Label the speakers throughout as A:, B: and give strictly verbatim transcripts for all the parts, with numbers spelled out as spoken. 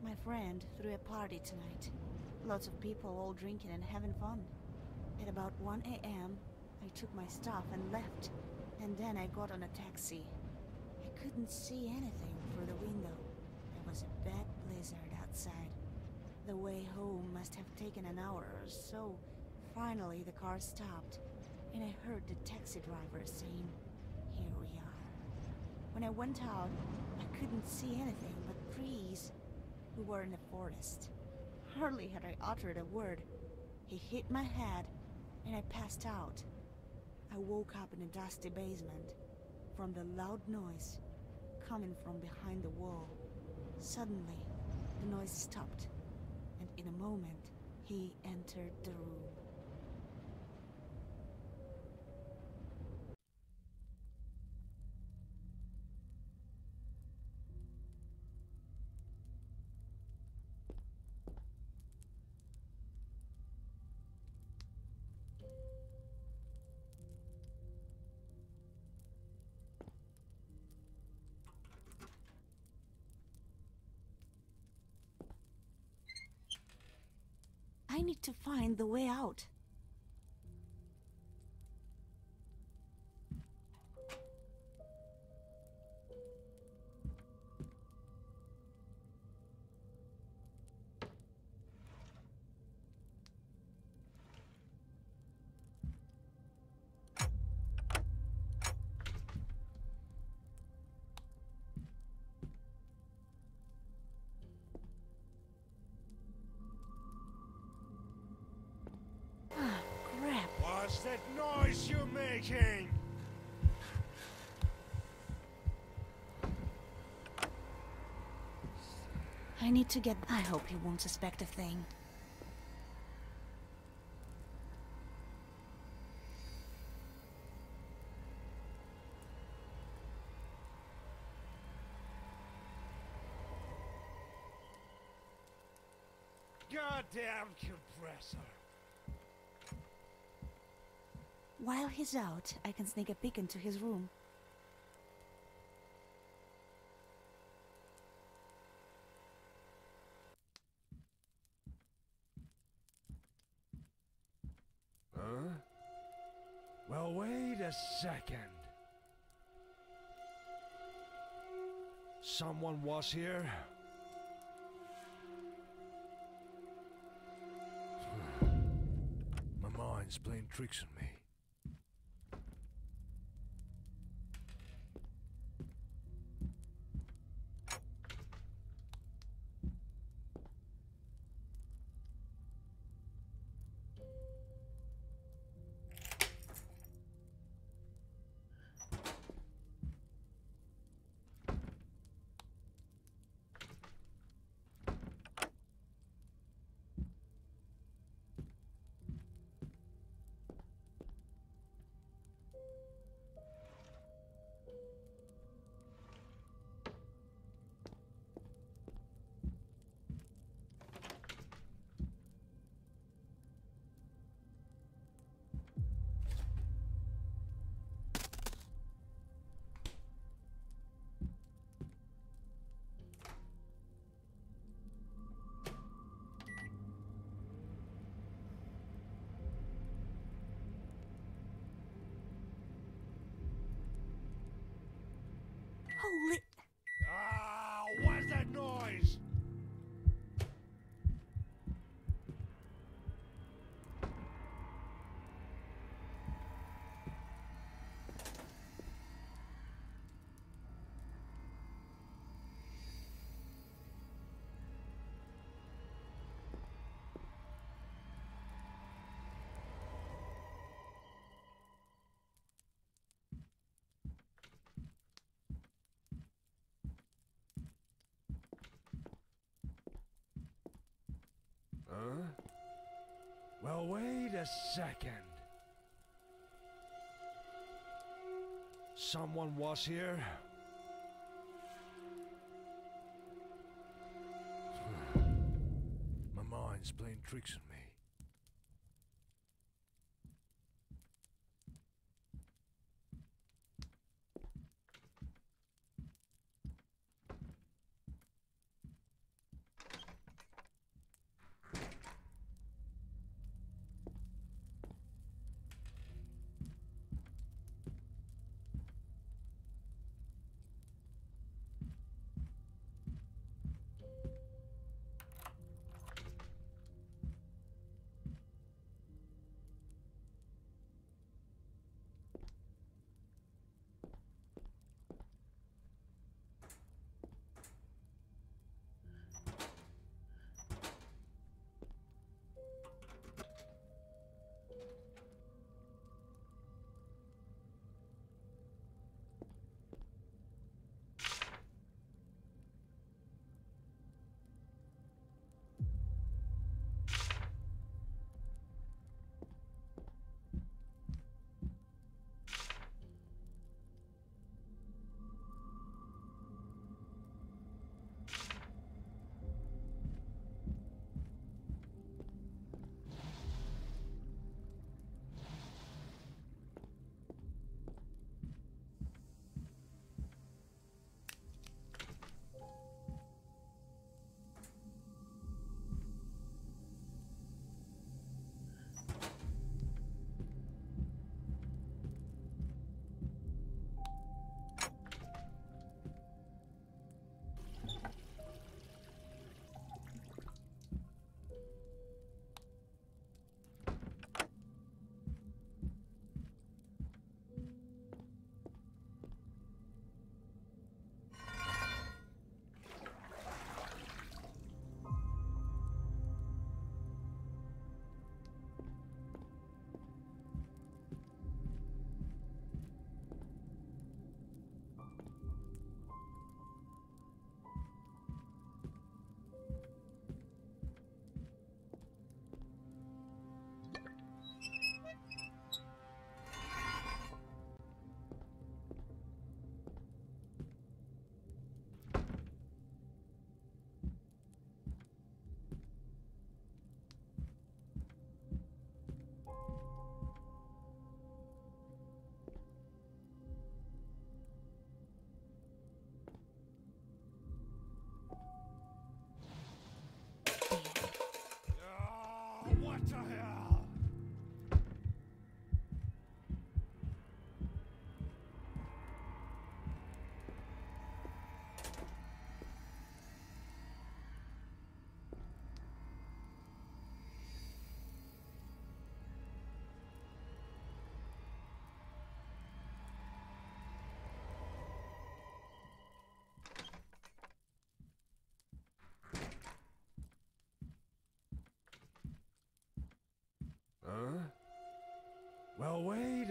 A: My friend threw a party tonight. Lots of people all drinking and having fun. At about one A M, I took my stuff and left, and then I got on a taxi. I couldn't see anything through the window. There was a bad blizzard outside. The way home must have taken an hour or so. Finally, the car stopped, and I heard the taxi driver saying, "Here we are." When I went out, I couldn't see anything but trees. We were in a forest. Hardly had I uttered a word. He hit my head, and I passed out. I woke up in a dusty basement from the loud noise coming from behind the wall. Suddenly, the noise stopped, and in a moment, he entered the room. I need to find the way out. Ah, crap.
B: What's that noise you're making?
A: I need to get... I hope he won't suspect a thing.
B: Goddamn compressor.
A: While he's out, I can sneak a peek into his room.
B: Huh? Well, wait a second. Someone was here? My mind's playing tricks on me.
A: Holy...
B: Ah, what's that noise? Huh? Well, wait a second. Someone was here? My mind's playing tricks on me.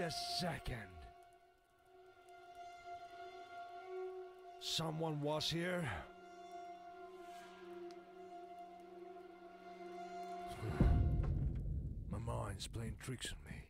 B: a second. Someone was here? My mind's playing tricks on me.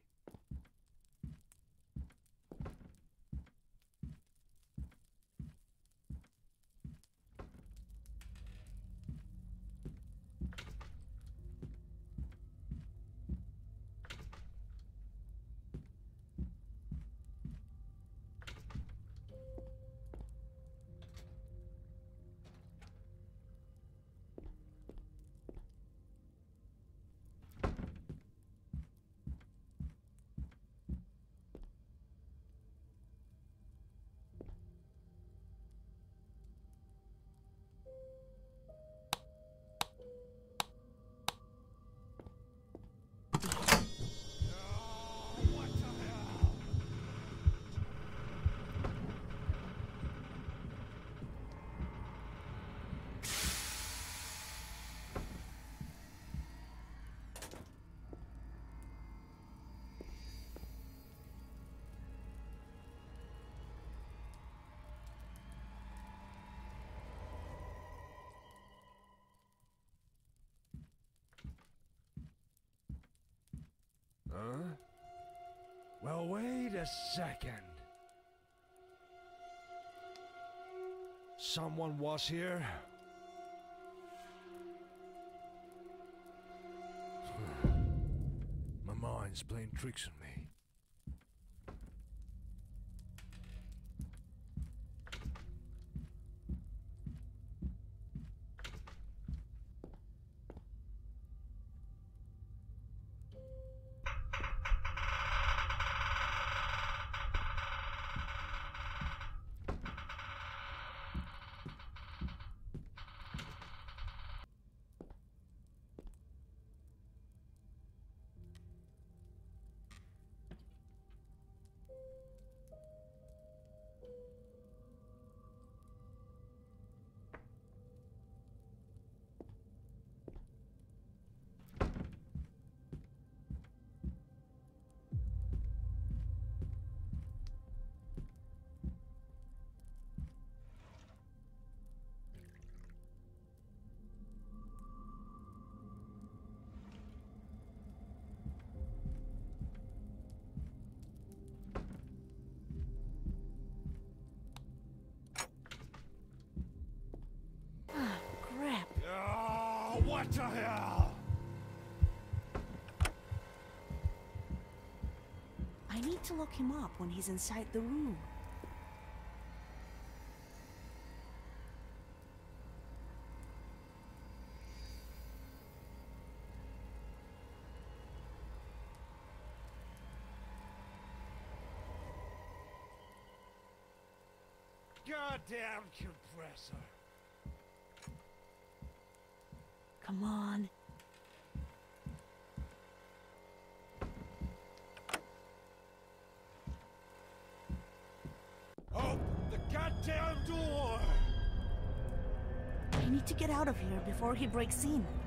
B: Huh? Well, wait a second. Someone was here? My mind's playing tricks on me. What the hell?
A: I need to look him up when he's inside the room.
B: Goddamn compressor.
A: Come on.
B: Open the goddamn door!
A: I need to get out of here before he breaks in.